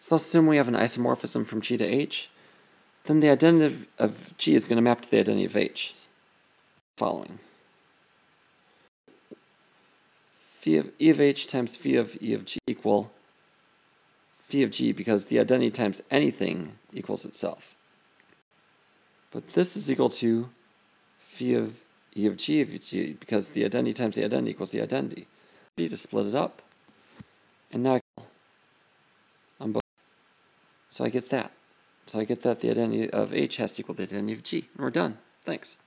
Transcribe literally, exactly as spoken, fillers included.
So let's assume we have an isomorphism from G to H. Then the identity of G is going to map to the identity of H. Following. Phi of E of H times phi of E of G equal phi of G, because the identity times anything equals itself. But this is equal to phi of E of G of G, because the identity times the identity equals the identity. B to split it up. And now I on both. So I get that. So I get that the identity of H has to equal the identity of G. And we're done. Thanks.